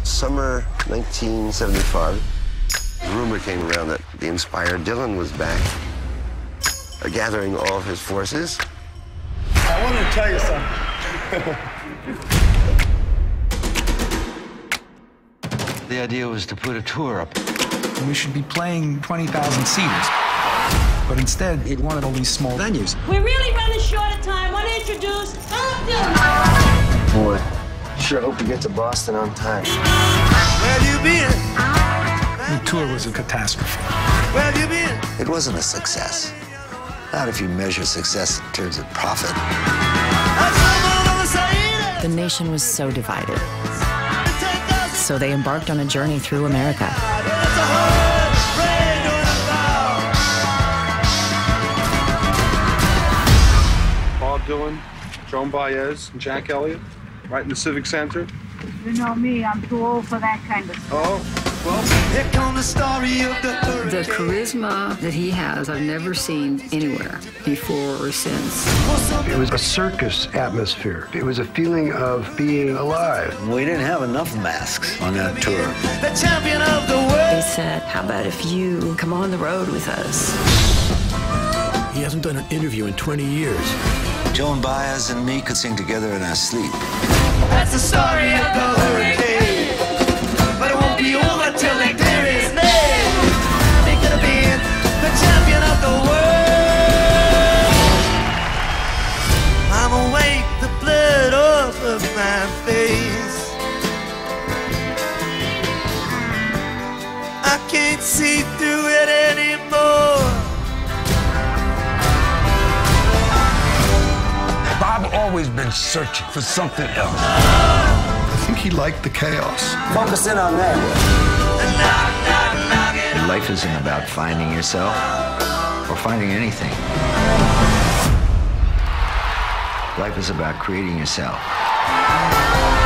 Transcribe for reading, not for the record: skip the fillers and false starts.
Summer 1975, a rumor came around that the inspired Dylan was back, gathering all of his forces. I wanted to tell you something. The idea was to put a tour up. We should be playing 20,000 seaters. But instead, he wanted all these small venues. We're really running short of time. Want to introduce Dylan. Boy, sure hope we get to Boston on time. Where you been? The tour was a catastrophe. Where you been? It wasn't a success. Not if you measure success in terms of profit. The nation was so divided. So they embarked on a journey through America. Bob Dylan, Joan Baez, and Jack Elliott, right in the Civic Center. You know me, I'm too old for that kind of stuff. Oh, well. Here comes the story of the hurricane. The charisma that he has, I've never seen anywhere before or since. It was a circus atmosphere. It was a feeling of being alive. We didn't have enough masks on that tour. The champion of the world. They said, how about if you come on the road with us? He hasn't done an interview in 20 years. Joan Baez and me could sing together in our sleep. That's the story of the hurricane. But it won't be over till they clear his name. They could have been the champion of the world. I'm awake, the blood off of my face. I can't see through it anymore. Bob always been searching for something else. I think he liked the chaos. Focus in on that. Life isn't about finding yourself or finding anything. Life is about creating yourself.